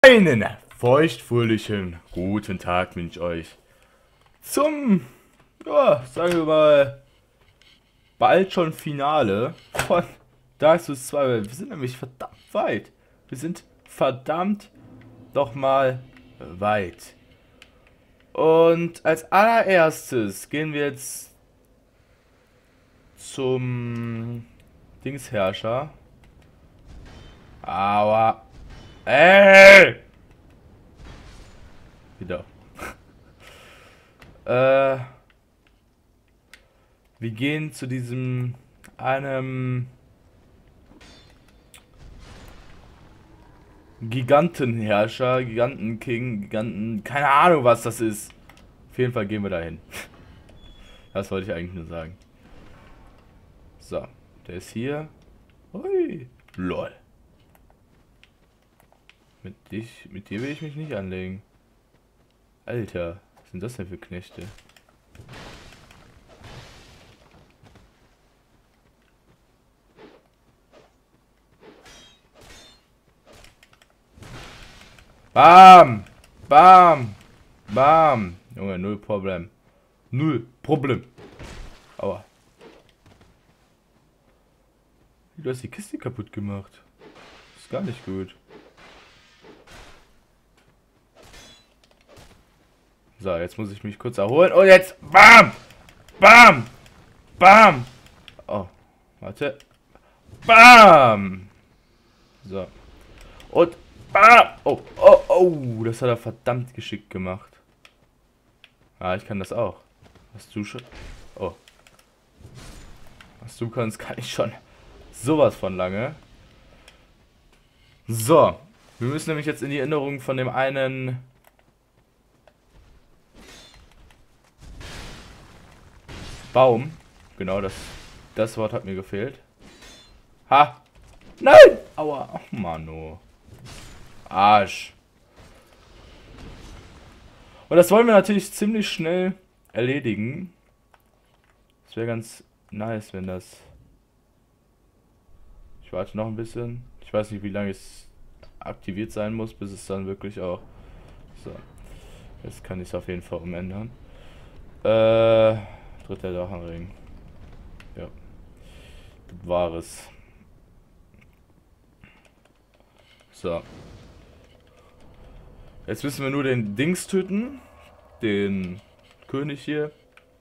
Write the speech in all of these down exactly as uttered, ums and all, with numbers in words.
Einen feuchtfröhlichen guten Tag wünsche ich euch zum, ja, sagen wir mal, bald schon Finale von Dark Souls zwei. Wir sind nämlich verdammt weit. Wir sind verdammt doch mal weit. Und als allererstes gehen wir jetzt zum Dingsherrscher. Aua. Ey! Wieder. äh, wir gehen zu diesem einem Gigantenherrscher, Gigantenking, Giganten, keine Ahnung was das ist. Auf jeden Fall gehen wir dahin. Das wollte ich eigentlich nur sagen. So, der ist hier. Hui. Lol. Mit dich, mit dir will ich mich nicht anlegen. Alter, was sind das denn für Knechte? Bam! Bam! Bam! Junge, null Problem. Null Problem. Aua. Du hast die Kiste kaputt gemacht. Ist gar nicht gut. So, jetzt muss ich mich kurz erholen. Und jetzt. Bam! Bam! Bam! Oh, warte. Bam! So. Und. Bam! Oh, oh, oh! Das hat er verdammt geschickt gemacht. Ah, ich kann das auch. Was du schon. Oh. Was du kannst, kann ich schon. Sowas von lange. So. Wir müssen nämlich jetzt in die Erinnerung von dem einen. Baum. Genau, das, das Wort hat mir gefehlt. Ha! Nein! Aua! Ach, Mano. Arsch. Und das wollen wir natürlich ziemlich schnell erledigen. Das wäre ganz nice, wenn das... Ich warte noch ein bisschen. Ich weiß nicht, wie lange es aktiviert sein muss, bis es dann wirklich auch... So. Jetzt kann ich es auf jeden Fall umändern. Äh... Dritter Drachenring. Ja. Das war es. So. Jetzt müssen wir nur den Dings töten. Den König hier.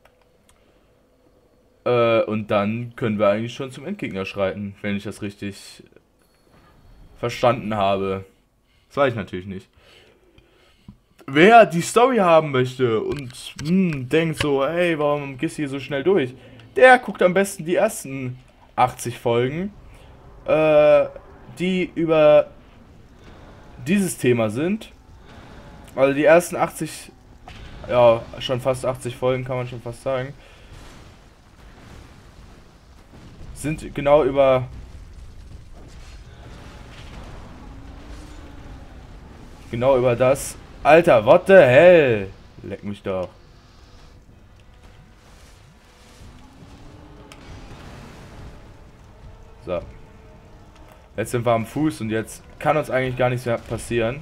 Äh, und dann können wir eigentlich schon zum Endgegner schreiten, wenn ich das richtig verstanden habe. Das weiß ich natürlich nicht. Wer die Story haben möchte und hm, denkt so, hey, warum gehst du hier so schnell durch? Der guckt am besten die ersten achtzig Folgen, äh, die über dieses Thema sind. Also die ersten achtzig, ja, schon fast achtzig Folgen kann man schon fast sagen, sind genau über genau über das. Alter, what the hell? Leck mich doch. So. Jetzt sind wir am Fuß und jetzt kann uns eigentlich gar nichts mehr passieren.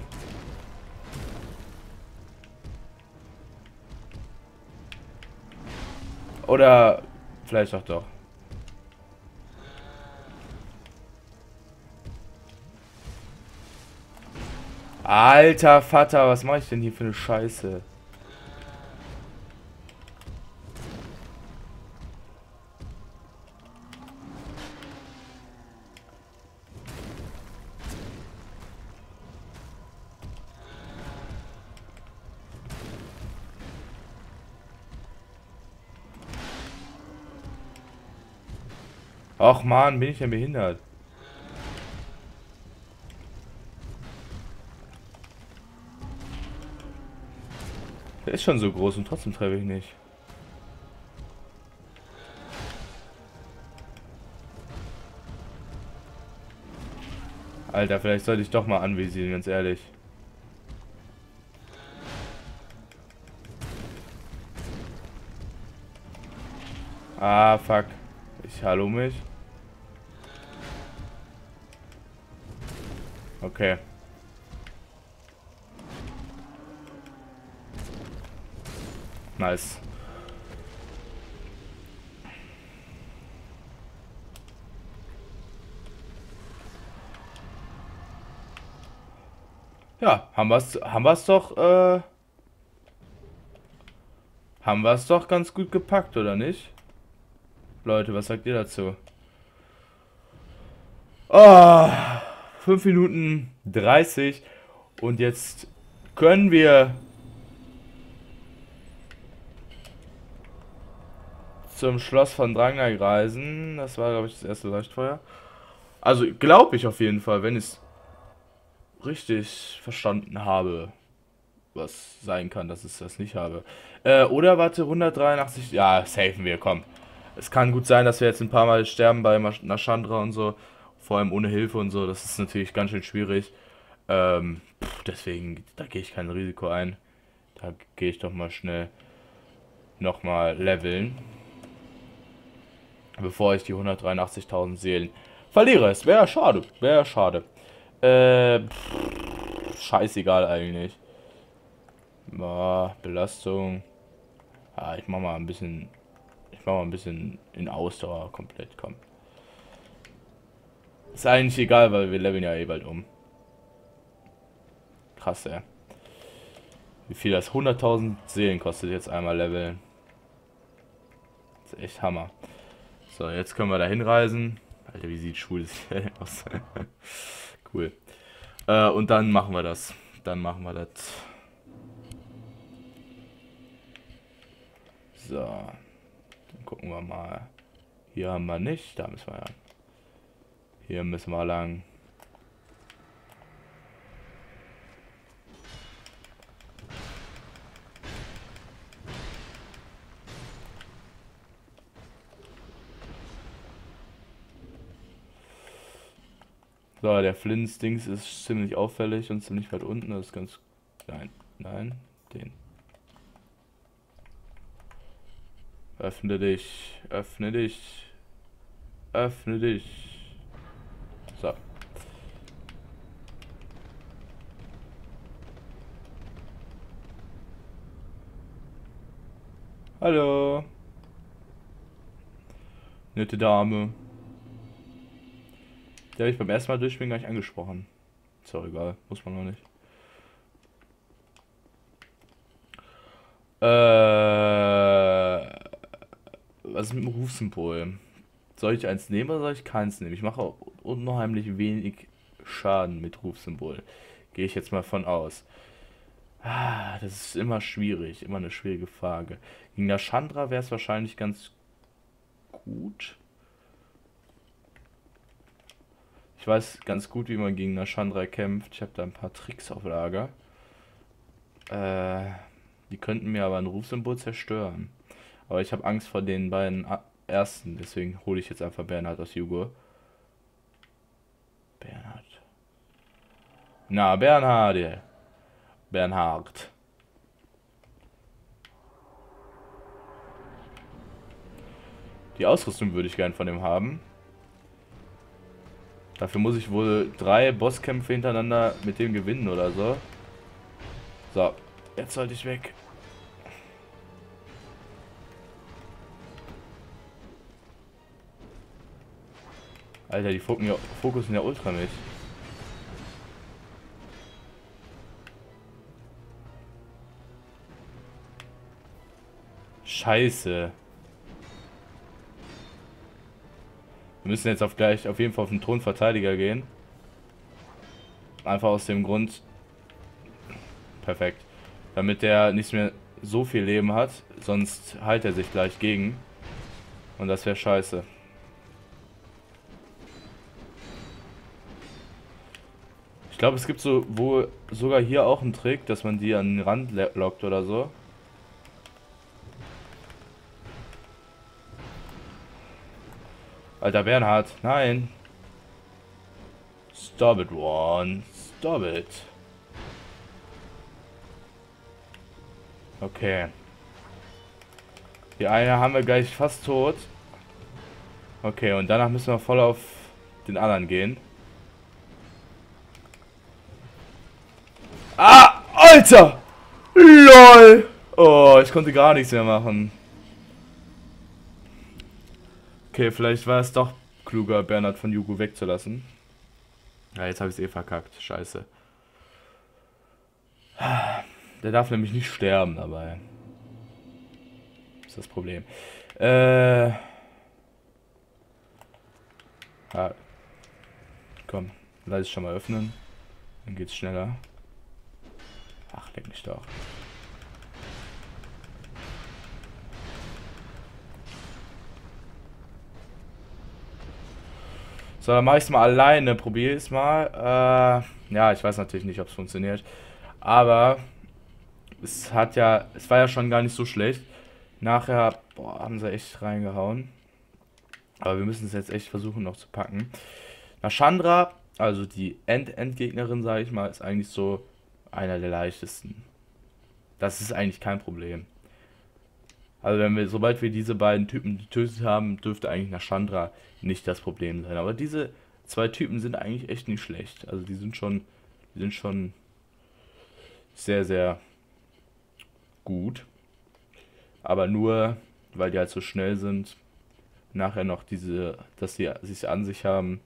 Oder vielleicht auch doch. Alter Vater, was mache ich denn hier für eine Scheiße? Ach man, bin ich denn behindert? Der ist schon so groß und trotzdem treffe ich nicht. Alter, vielleicht sollte ich doch mal anvisieren, ganz ehrlich. Ah, fuck. Ich hallo mich. Okay. Nice. Ja, haben wir es haben wir's doch, äh, haben wir es doch ganz gut gepackt, oder nicht? Leute, was sagt ihr dazu? Oh, fünf Minuten dreißig und jetzt können wir zum Schloss von Drangheim reisen. Das war, glaube ich, das erste Leuchtfeuer. Also, glaube ich auf jeden Fall, wenn ich es richtig verstanden habe. Was sein kann, dass ich das nicht habe. Äh, oder warte, hundertdreiundachtzig. Ja, safen wir, komm. Es kann gut sein, dass wir jetzt ein paar Mal sterben bei Nashandra und so. Vor allem ohne Hilfe und so. Das ist natürlich ganz schön schwierig. Ähm, pff, deswegen, da gehe ich kein Risiko ein. Da gehe ich doch mal schnell nochmal leveln. Bevor ich die hundertdreiundachtzigtausend Seelen verliere. Es wäre schade. Wäre schade. Äh, pff, scheißegal eigentlich. Ah, Belastung. Ah, ich mach mal ein bisschen. Ich mach mal ein bisschen in Ausdauer komplett, komm. Ist eigentlich egal, weil wir leveln ja eh bald um. Krass, ey. Wie viel das? hunderttausend Seelen kostet jetzt einmal leveln. Das ist echt Hammer. So, jetzt können wir da hinreisen. Alter, wie sieht schwul das aus? Cool. Äh, und dann machen wir das. Dann machen wir das. So, dann gucken wir mal. Hier haben wir nicht, da müssen wir ja. Hier müssen wir lang. So, der Flintstings ist ziemlich auffällig und ziemlich weit unten. Das ist ganz. Nein, nein, den. Öffne dich, öffne dich, öffne dich. So. Hallo. Nette Dame. Die habe ich beim ersten Mal durchspielen gar nicht angesprochen. Ist auch egal, muss man noch nicht. Äh... Was ist mit dem Rufsymbol? Soll ich eins nehmen oder soll ich keins nehmen? Ich mache unheimlich wenig Schaden mit Rufsymbol. Gehe ich jetzt mal von aus. Ah, das ist immer schwierig, immer eine schwierige Frage. Gegen Nashandra wäre es wahrscheinlich ganz gut. Ich weiß ganz gut, wie man gegen Nashandra kämpft. Ich habe da ein paar Tricks auf Lager. Äh, die könnten mir aber ein Rufsymbol zerstören. Aber ich habe Angst vor den beiden ersten, deswegen hole ich jetzt einfach Bernhard aus Jugo. Bernhard. Na, Bernhard. Bernhard. Die Ausrüstung würde ich gern von dem haben. Dafür muss ich wohl drei Bosskämpfe hintereinander mit dem gewinnen oder so. So, jetzt sollte ich weg. Alter, die fokussen ja ultra nicht. Scheiße. Wir müssen jetzt auf gleich auf jeden Fall auf den Thronverteidiger gehen. Einfach aus dem Grund. Perfekt. Damit der nicht mehr so viel Leben hat. Sonst heilt er sich gleich gegen. Und das wäre scheiße. Ich glaube, es gibt so wohl sogar hier auch einen Trick, dass man die an den Rand lockt oder so. Alter Bernhard, nein. Stop it, one. Stop it. Okay. Die eine haben wir gleich fast tot. Okay, und danach müssen wir voll auf den anderen gehen. Ah, Alter! LOL! Oh, ich konnte gar nichts mehr machen. Okay, vielleicht war es doch kluger, Bernhard von Jugo wegzulassen. Ja, jetzt habe ich es eh verkackt. Scheiße. Der darf nämlich nicht sterben dabei. Das ist das Problem. Äh. Ah. Komm, lass ich schon mal öffnen. Dann geht's schneller. Ach, leck mich doch. So, dann mache ich es mal alleine. Probiere es mal. Äh, ja, ich weiß natürlich nicht, ob es funktioniert. Aber es hat ja, es war ja schon gar nicht so schlecht. Nachher, boah, haben sie echt reingehauen. Aber wir müssen es jetzt echt versuchen noch zu packen. Nashandra, also die End-End-Gegnerin, sage ich mal, ist eigentlich so einer der leichtesten. Das ist eigentlich kein Problem. Also wenn wir, sobald wir diese beiden Typen getötet haben, dürfte eigentlich Nashandra nicht das Problem sein. Aber diese zwei Typen sind eigentlich echt nicht schlecht. Also die sind schon, die sind schon sehr, sehr gut. Aber nur, weil die halt so schnell sind, nachher noch diese, dass sie sich an sich haben.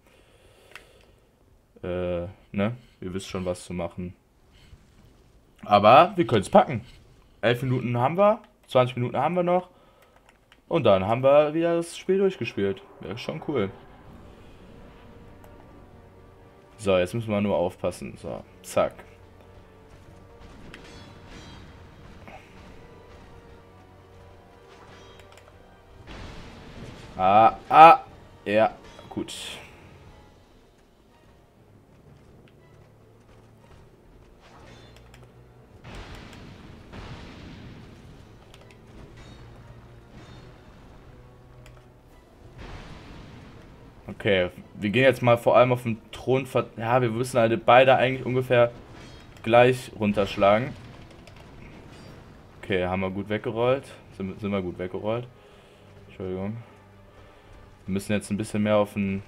Äh, ne? Ihr wisst schon, was zu machen. Aber wir können es packen. elf Minuten haben wir. zwanzig Minuten haben wir noch. Und dann haben wir wieder das Spiel durchgespielt. Wäre schon cool. So, jetzt müssen wir nur aufpassen. So, zack. Ah, ah. Ja, gut. Okay, wir gehen jetzt mal vor allem auf den Thron. Ja, wir müssen halt beide eigentlich ungefähr gleich runterschlagen. Okay, haben wir gut weggerollt. Sind, sind wir gut weggerollt. Entschuldigung. Wir müssen jetzt ein bisschen mehr auf den...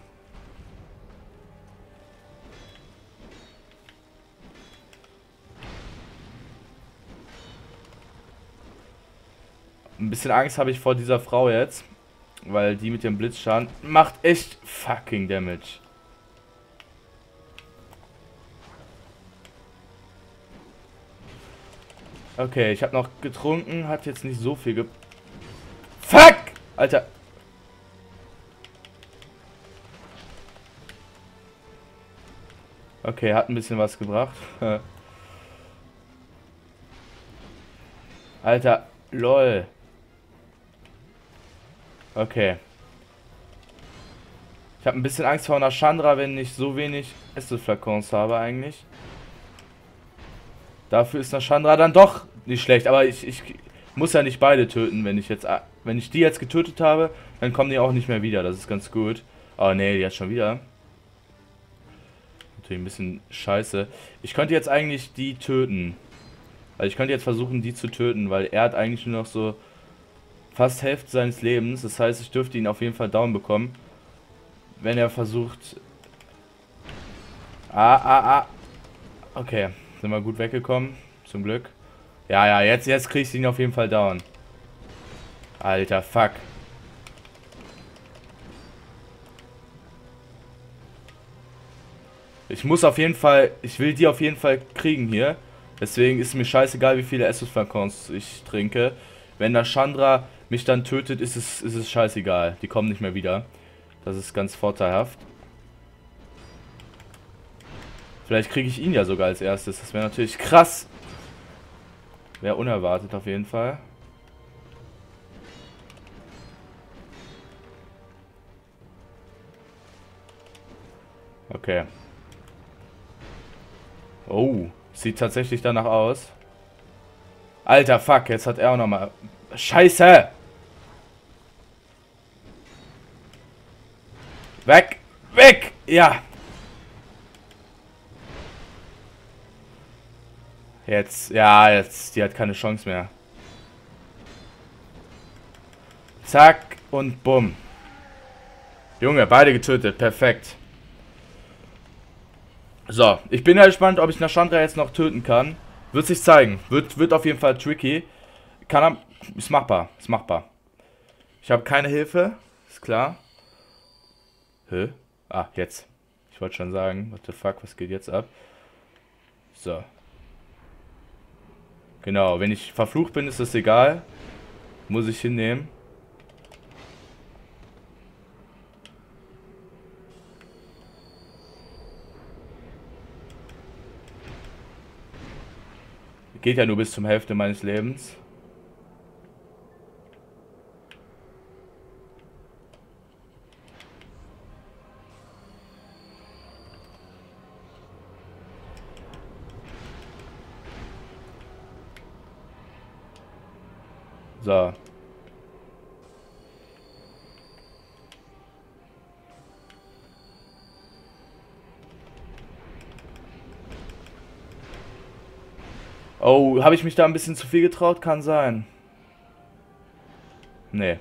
Ein bisschen Angst habe ich vor dieser Frau jetzt. Weil die mit dem Blitzschaden macht echt fucking Damage. Okay, ich habe noch getrunken, hat jetzt nicht so viel ge... Fuck! Alter. Okay, hat ein bisschen was gebracht. Alter, lol. Okay. Ich habe ein bisschen Angst vor Nashandra, wenn ich so wenig Estus-Flakons habe eigentlich. Dafür ist Nashandra dann doch nicht schlecht. Aber ich, ich muss ja nicht beide töten, wenn ich jetzt... Wenn ich die jetzt getötet habe, dann kommen die auch nicht mehr wieder. Das ist ganz gut. Oh ne, die hat schon wieder. Natürlich ein bisschen scheiße. Ich könnte jetzt eigentlich die töten. Also ich könnte jetzt versuchen, die zu töten, weil er hat eigentlich nur noch so... fast Hälfte seines Lebens. Das heißt, ich dürfte ihn auf jeden Fall down bekommen. Wenn er versucht... Ah, ah, ah. Okay, sind wir gut weggekommen. Zum Glück. Ja, ja, jetzt, jetzt krieg ich ihn auf jeden Fall down. Alter, fuck. Ich muss auf jeden Fall... Ich will die auf jeden Fall kriegen hier. Deswegen ist mir scheißegal, wie viele Estus-Flakons ich trinke. Wenn der Chandra mich dann tötet, ist es, ist es scheißegal. Die kommen nicht mehr wieder. Das ist ganz vorteilhaft. Vielleicht kriege ich ihn ja sogar als erstes. Das wäre natürlich krass. Wäre unerwartet auf jeden Fall. Okay. Oh, sieht tatsächlich danach aus. Alter, fuck, jetzt hat er auch nochmal... Scheiße! Weg! Weg! Ja! Jetzt, ja, jetzt, die hat keine Chance mehr. Zack und bumm. Junge, beide getötet, perfekt. So, ich bin ja gespannt, ob ich Nashandra jetzt noch töten kann. Wird sich zeigen. Wird, wird auf jeden Fall tricky. kann er, ist machbar, ist machbar. Ich habe keine Hilfe, ist klar. Hä? Ah, jetzt. Ich wollte schon sagen, what the fuck, was geht jetzt ab? So. Genau, wenn ich verflucht bin, ist das egal. Muss ich hinnehmen. Geht ja nur bis zum Hälfte meines Lebens. So. Oh, habe ich mich da ein bisschen zu viel getraut? Kann sein. Nee.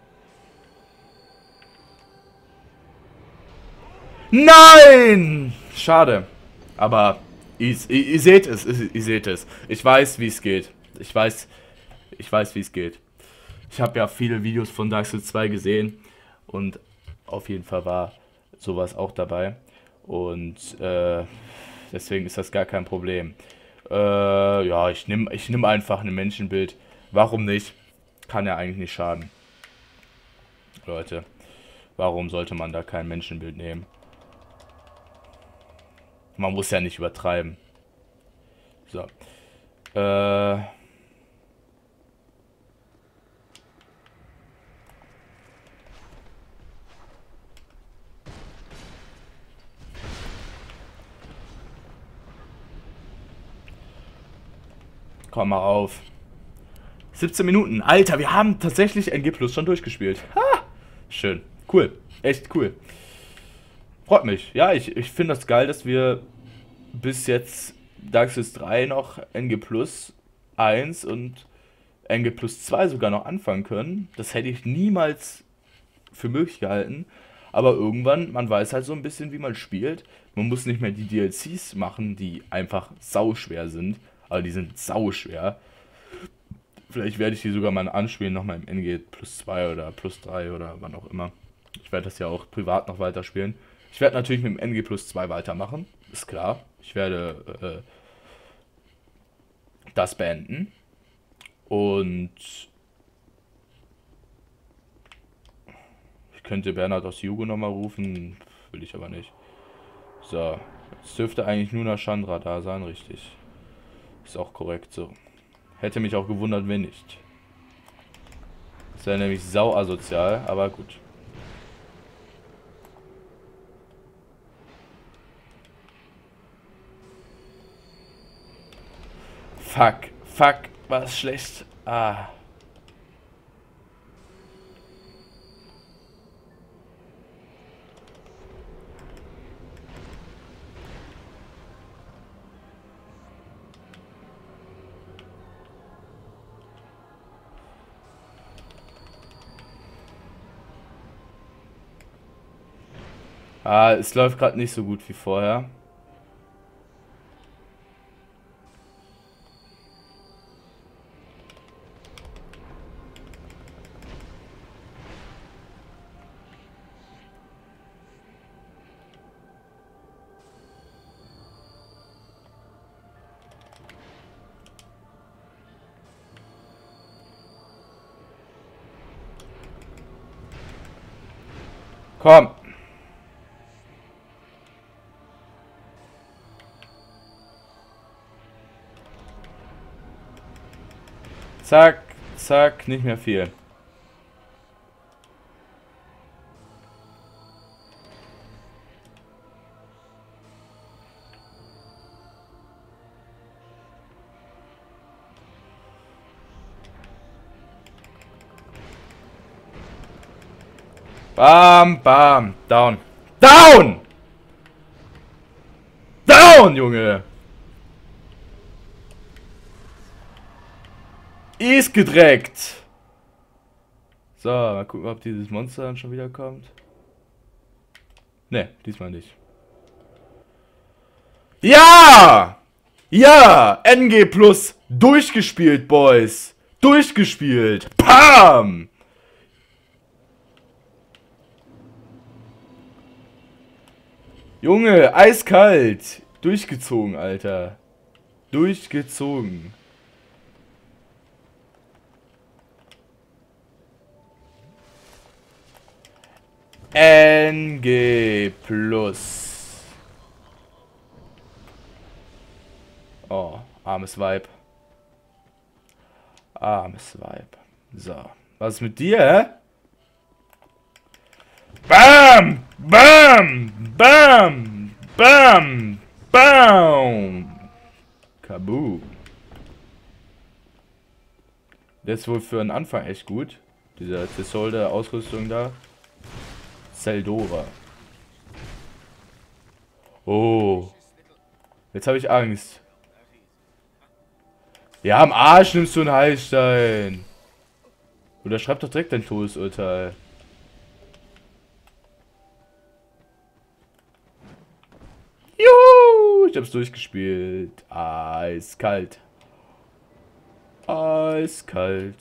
Nein! Schade. Aber ihr, ihr, ihr seht es, ihr, ihr seht es. Ich weiß, wie es geht. Ich weiß, ich weiß, wie es geht. Ich habe ja viele Videos von Dark Souls zwei gesehen und auf jeden Fall war sowas auch dabei. Und äh, deswegen ist das gar kein Problem. Äh, ja, ich nehme ich nehm einfach ein Menschenbild. Warum nicht? Kann ja eigentlich nicht schaden. Leute, warum sollte man da kein Menschenbild nehmen? Man muss ja nicht übertreiben. So. Äh... Komm mal auf. siebzehn Minuten. Alter, wir haben tatsächlich N G Plus schon durchgespielt. Ha! Schön. Cool. Echt cool. Freut mich. Ja, ich, ich finde das geil, dass wir bis jetzt Dark Souls drei noch N G Plus eins und N G Plus zwei sogar noch anfangen können. Das hätte ich niemals für möglich gehalten. Aber irgendwann, man weiß halt so ein bisschen, wie man spielt. Man muss nicht mehr die D L Cs machen, die einfach sauschwer sind. Aber die sind sauschwer. Vielleicht werde ich die sogar mal anspielen, nochmal im N G Plus zwei oder Plus drei oder wann auch immer. Ich werde das ja auch privat noch weiterspielen. Ich werde natürlich mit dem N G Plus zwei weitermachen, ist klar. Ich werde äh, das beenden. Und ich könnte Bernhard aus Jugo nochmal rufen, will ich aber nicht. So, es dürfte eigentlich nur noch Chandra da sein, richtig. Ist auch korrekt so. Hätte mich auch gewundert, wenn nicht. Das wäre nämlich sau asozial, aber gut. Fuck, fuck, war es schlecht. Ah. Ah, es läuft gerade nicht so gut wie vorher. Komm. Zack, zack, nicht mehr viel. Bam, bam, down. Down! Down, Junge! Ist gedreckt. So, mal gucken, ob dieses Monster dann schon wieder kommt. Ne, diesmal nicht. Ja! Ja! N G Plus durchgespielt, Boys. Durchgespielt. Bam! Junge, eiskalt. Durchgezogen, Alter. Durchgezogen. N G plus. Oh, armes Weib. Armes Weib. So. Was ist mit dir, hä? Bam! Bam! Bam! Bam! Bam! Kaboom. Der ist wohl für den Anfang echt gut. Dieser Tessolder-Ausrüstung da. Zeldora. Oh. Jetzt habe ich Angst. Ja, am Arsch nimmst du einen Heilstein. Oder schreib doch direkt dein Todesurteil. Juhu! Ich hab's durchgespielt. Eiskalt. Eiskalt.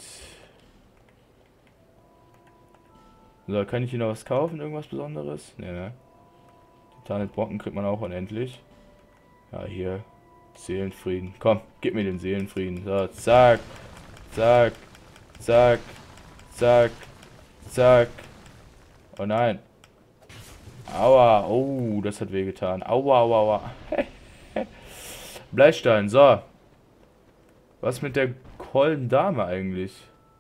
So, kann ich hier noch was kaufen? Irgendwas Besonderes? Ne, ne. Titanit-Brocken kriegt man auch unendlich. Ja, hier. Seelenfrieden. Komm, gib mir den Seelenfrieden. So, zack. Zack. Zack. Zack. Zack. Oh nein. Aua. Oh, das hat wehgetan. Aua, aua, aua. Bleistein, so. Was mit der holden Dame eigentlich?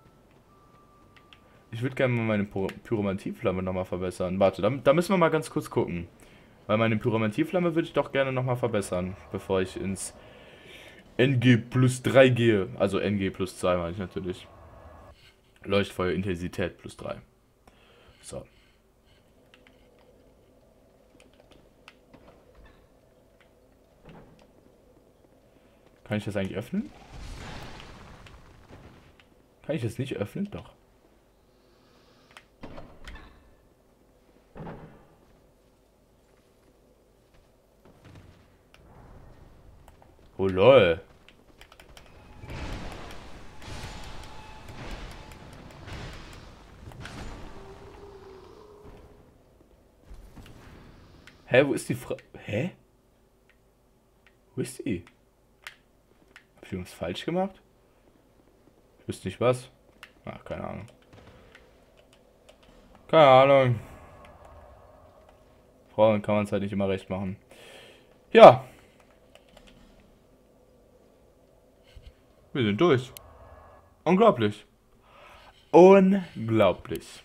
Ich würde gerne mal meine Pyromantieflamme nochmal verbessern. Warte, da, da müssen wir mal ganz kurz gucken. Weil meine Pyromantieflamme würde ich doch gerne nochmal verbessern, bevor ich ins N G plus drei gehe. Also N G plus zwei meine ich natürlich. Leuchtfeuerintensität plus drei. So. Kann ich das eigentlich öffnen? Kann ich das nicht öffnen? Doch. Oh lol. Hä, wo ist die Frau? Hä? Wo ist die? Hab ich irgendwas falsch gemacht? Ich wüsste nicht was. Ach, keine Ahnung. Keine Ahnung. Frauen kann man es halt nicht immer recht machen. Ja. Wir sind durch. Unglaublich. Unglaublich.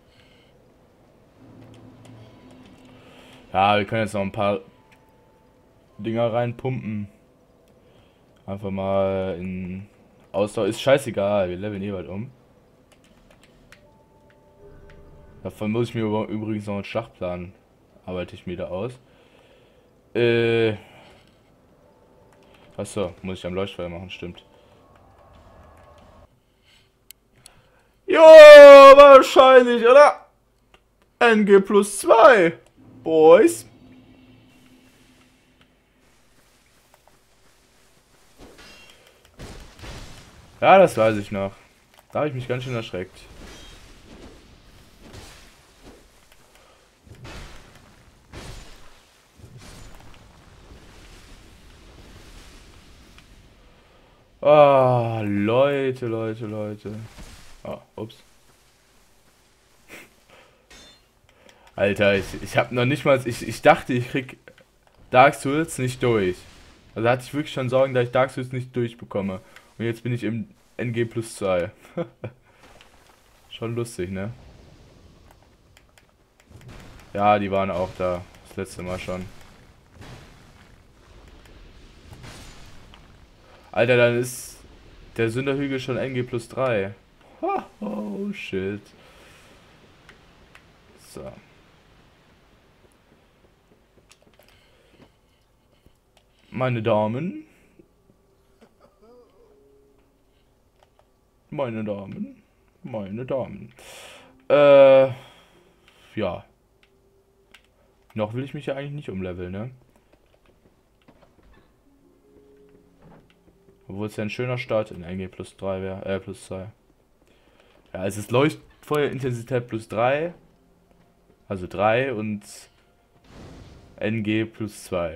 Ja, wir können jetzt noch ein paar Dinger reinpumpen. Einfach mal in Ausdauer. Ist scheißegal, wir leveln eh bald um. Davon muss ich mir übrigens noch einen Schlachtplan, arbeite ich mir da aus. Äh. Achso, muss ich am Leuchtfeuer machen, stimmt. Jo, wahrscheinlich, oder? N G plus zwei. Boys. Ja, das weiß ich noch. Da habe ich mich ganz schön erschreckt. Ah, oh, Leute, Leute, Leute. Oh, ups. Alter, ich, ich habe noch nicht mal... Ich, ich dachte, ich krieg Dark Souls nicht durch. Also hatte ich wirklich schon Sorgen, dass ich Dark Souls nicht durchbekomme. Und jetzt bin ich im N G plus zwei. Schon lustig, ne? Ja, die waren auch da. Das letzte Mal schon. Alter, dann ist der Sünderhügel schon N G plus drei. Oh, shit. So. Meine Damen. Meine Damen. Meine Damen. Äh. Ja. Noch will ich mich ja eigentlich nicht umleveln, ne? Obwohl es ja ein schöner Start in N G plus drei wäre, äh, plus zwei. Ja, es ist Leuchtfeuerintensität plus drei. Also drei und N G plus zwei.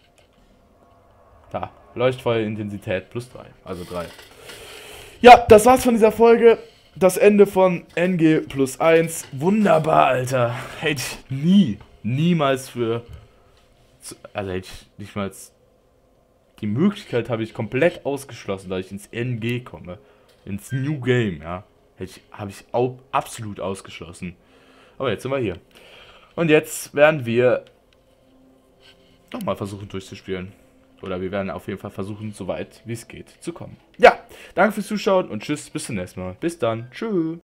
Da, Leuchtfeuerintensität plus drei, also drei. Ja, das war's von dieser Folge. Das Ende von N G plus eins. Wunderbar, Alter. Hätte ich nie, niemals für... Also hätte ich nicht mal... Die Möglichkeit habe ich komplett ausgeschlossen, dass ich ins N G komme. Ins New Game, ja. Hätte ich, habe ich auch absolut ausgeschlossen. Aber jetzt sind wir hier. Und jetzt werden wir nochmal versuchen durchzuspielen. Oder wir werden auf jeden Fall versuchen, so weit wie es geht, zu kommen. Ja, danke fürs Zuschauen und tschüss, bis zum nächsten Mal. Bis dann, tschüss.